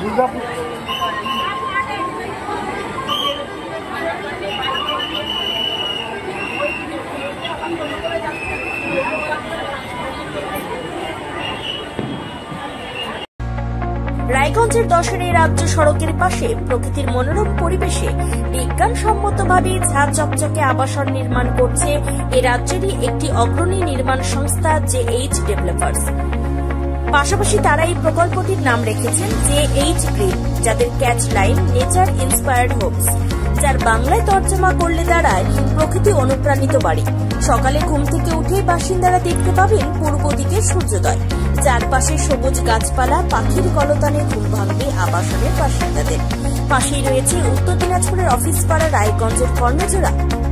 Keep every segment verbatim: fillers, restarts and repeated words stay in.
রায়গঞ্জের দশারী রাজ্য সড়কের পাশে প্রকৃতির মনোরম পরিবেশে বিজ্ঞানসম্মতভাবে ঝাঁ চকচকে আবাসন নির্মাণ করছে এ রাজ্যেরই একটি অগ্রণী নির্মাণ সংস্থা জে এইচ ডেভেলপার্স। পাশাপাশি তারা এই প্রকল্পটির নাম রেখেছেন জে এইচ গ্রিন, যাদের catch line nature inspired homes, যার বাংলায় তর্জমা করলে দাঁড়ায় প্রকৃতি অনুপ্রাণিত বাড়ি। সকালে ঘুম থেকে উঠে বাসিন্দারা দেখতে পাবেন পূর্ব দিকে সূর্যোদয়, চারপাশে সবুজ গাছপালা, পাখির কলতানে ঘুম ভাঙবে আবাসনের বাসিন্দাদের। পাশেই রয়েছে উত্তর দিনাজপুরের অফিস পাড়া রায়গঞ্জের কর্ণজোড়া।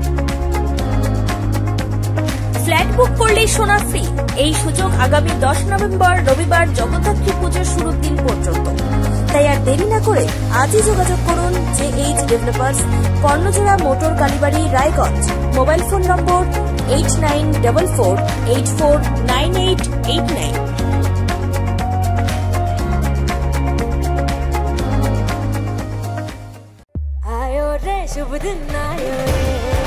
ফ্ল্যাট বুক করলেই সোনা ফ্রি, এই সুযোগ আগামী দশ নভেম্বর রবিবার জগদ্ধাত্রী পুজোর শুরুর দিন পর্যন্ত। তাই আর দেরি না করে আজই যোগাযোগ করুন J H developers, Karnajora motor Kalibari, Raiganj. Mobile phone number eight nine double four eight four nine eight eight nine. आयो रे शुभ दिन आयो रे,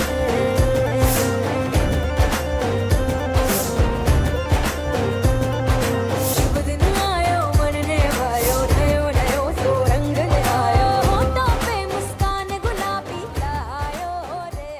शुभ दिन आयो मनने भायो, नयो नयो सो रंग ले आयो, होठों पे मुस्कान गुलाबी आयो रे,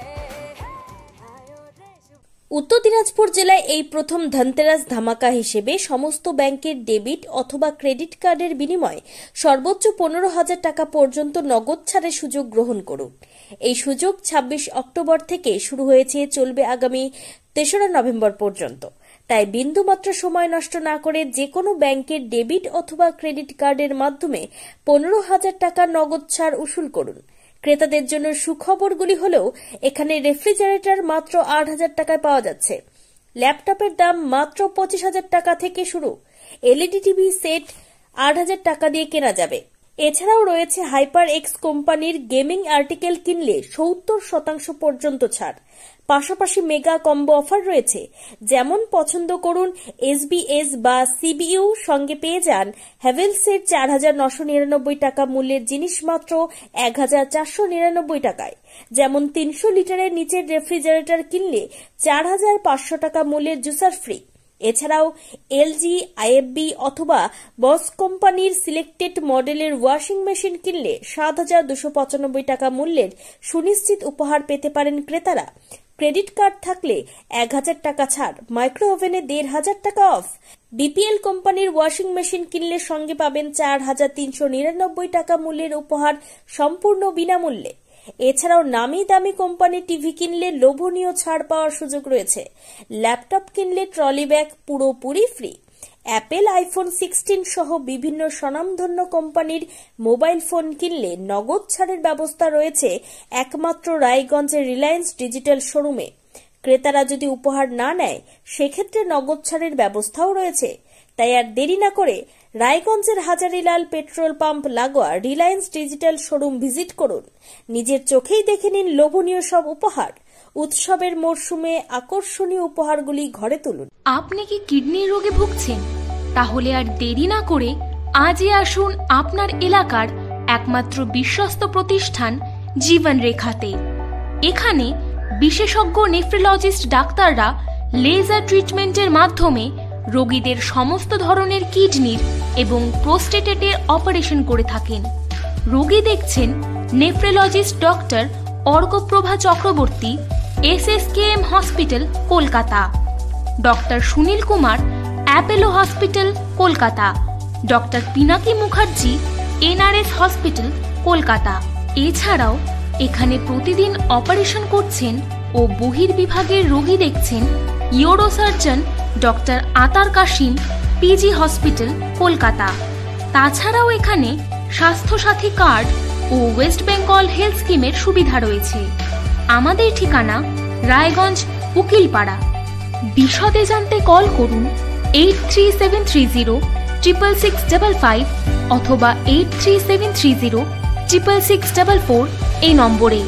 आयो रे शुभ। উত্তর দিনাজপুর জেলায় এই প্রথম ধনতেরাস ধামাকা হিসেবে সমস্ত ব্যাংকের ডেবিট অথবা ক্রেডিট কার্ডের বিনিময়ে সর্বোচ্চ পনেরো হাজার টাকা পর্যন্ত নগদ ছাড়ের সুযোগ গ্রহণ করুন। এই সুযোগ ছাব্বিশ অক্টোবর থেকে শুরু হয়েছে, চলবে আগামী তেসরা নভেম্বর পর্যন্ত। তাই বিন্দুমাত্র সময় নষ্ট না করে যে কোনো ব্যাংকের ডেবিট অথবা ক্রেডিট কার্ডের মাধ্যমে পনেরো হাজার টাকা নগদ ছাড় উসুল করুন। ক্রেতাদের জন্য সুখবরগুলি হলেও এখানে রেফ্রিজারেটর মাত্র আট হাজার টাকায় পাওয়া যাচ্ছে, ল্যাপটপের দাম মাত্র পঁচিশ হাজার টাকা থেকে শুরু, এলইডি টিভি সেট আট হাজার টাকা দিয়ে কেনা যাবে। এছাড়াও রয়েছে হাইপার এক্স কোম্পানির গেমিং আর্টিকেল কিনলে সত্তর শতাংশ পর্যন্ত ছাড়। পাশাপাশি মেগা কম্বো অফার রয়েছে, যেমন পছন্দ করুন এসবিএস বা সিবিইউ, সঙ্গে পেয়ে যান হ্যাভেলসের চার হাজার নশো নিরানব্বই টাকা মূল্যের জিনিস মাত্র এক হাজার চারশো নিরানব্বই টাকায়। যেমন তিনশো লিটারের নিচের রেফ্রিজারেটর কিনলে চার হাজার পাঁচশো টাকা মূল্যের জুসার ফ্রি। এছাড়াও এলজি, আইএফবি অথবা বস কোম্পানির সিলেক্টেড মডেলের ওয়াশিং মেশিন কিনলে সাত হাজার দুশো পঁচানব্বই টাকা মূল্যের সুনিশ্চিত উপহার পেতে পারেন ক্রেতারা। ক্রেডিট কার্ড থাকলে এক হাজার টাকা ছাড়, মাইক্রো ওভেনে দেড় হাজার টাকা অফ। বিপিএল কোম্পানির ওয়াশিং মেশিন কিনলে সঙ্গে পাবেন চার হাজার তিনশো নিরানব্বই টাকা মূল্যের উপহার সম্পূর্ণ বিনামূল্যে। এছাড়াও নামি দামি কোম্পানির টিভি কিনলে লোভনীয় ছাড় পাওয়ার সুযোগ রয়েছে। ল্যাপটপ কিনলে ট্রলি ব্যাগ পুরোপুরি ফ্রি। অ্যাপেল আইফোন সিক্সটিন সহ বিভিন্ন স্বনামধন্য কোম্পানির মোবাইল ফোন কিনলে নগদ ছাড়ের ব্যবস্থা রয়েছে একমাত্র রায়গঞ্জের রিলায়েন্স ডিজিটাল শোরুমে। ক্রেতারা যদি উপহার না নেয় সেক্ষেত্রে নগদ ছাড়ের ব্যবস্থাও রয়েছে। তাই আর দেরি না করে রায়গঞ্জের হাজারিলাল পেট্রোল পাম্প লাগোয়া রিলায়েন্স ডিজিটাল শোরুম ভিজিট করুন। নিজের চোখেই দেখে নিন লোভনীয় সব উপহার। উৎসবের মরশুমে আকর্ষণীয় উপহারগুলি ঘরে তুলুন। আপনি কি কিডনি রোগে ভুগছেন? তাহলে আর দেরি না করে আজই আসুন আপনার এলাকার একমাত্র বিশ্বস্ত প্রতিষ্ঠান জীবন রেখাতে। এখানে বিশেষজ্ঞ নেফ্রোলজিস্ট ডাক্তাররা লেজার ট্রিটমেন্টের মাধ্যমে রোগীদের সমস্ত ধরনের কিডনির এবং প্রোস্টেটেটের অপারেশন করে থাকেন। রোগী দেখছেন nephrologist doctor Arkaprava Chakraborty, SSKM hospital, Kolkata. Doctor Sunil Kumar, Apollo hospital, Kolkata. Doctor Pinaki Mukherjee, NRS hospital, Kolkata. এছাড়াও এখানে প্রতিদিন অপারেশন করছেন ও বহির্বিভাগের রোগী দেখছেন ইউরোসার্জন ডক্টর আতার কাশিম, পিজি হসপিটাল, কলকাতা। তাছাড়াও এখানে স্বাস্থ্যসাথী কার্ড ও ওয়েস্ট বেঙ্গল হেলথ স্কিমের সুবিধা রয়েছে। আমাদের ঠিকানা রায়গঞ্জ, উকিলপাড়া। বিশদে জানতে কল করুন eight three seven three zero triple six double five অথবা eight three seven three zero triple six double four এই নম্বরে।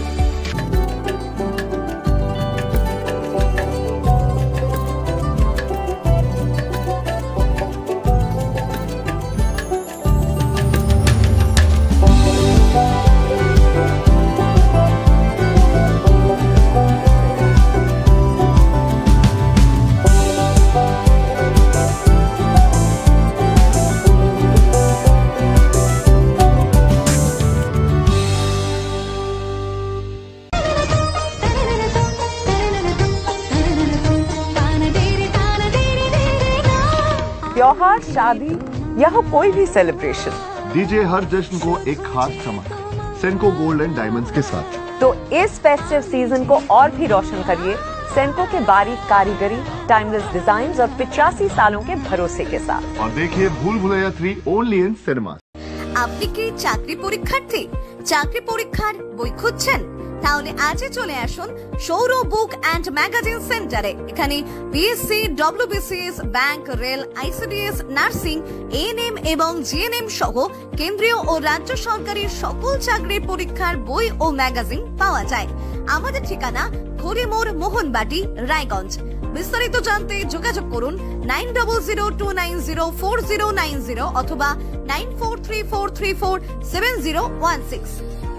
शादी या हो कोई भी सेलिब्रेशन, दीजिए हर जश्न को एक खास चमक सेंको गोल्ड एंड डायमंड्स के साथ। तो इस फेस्टिव सीजन को और भी रोशन करिए सेंको के बारीक कारीगरी, टाइमलेस डिजाइन और पिचासी सालों के भरोसे के साथ। और देखिए Bhool Bhulaiyaa three only in cinema. আপনি কি চাকরি পরীক্ষার্থী, চাকরি পরীক্ষার বই খুঁজছেন? তাহলে আজই চলে আসুন সৌর বুক অ্যান্ড ম্যাগাজিন সেন্টারে। এখানে BSc, WBCS, bank, rail, ICDS, nursing, ANM এবং জিএনএম সহ কেন্দ্রীয় ও রাজ্য সরকারি সকল চাকরির পরীক্ষার বই ও ম্যাগাজিন পাওয়া যায়। আমাদের ঠিকানা ঘড়িমোড়, মোহনবাটি, রায়গঞ্জ। বিস্তারিত জানতে যোগাযোগ করুন nine double zero two nine zero four zero nine zero অথবা nine four three four three four seven zero one six.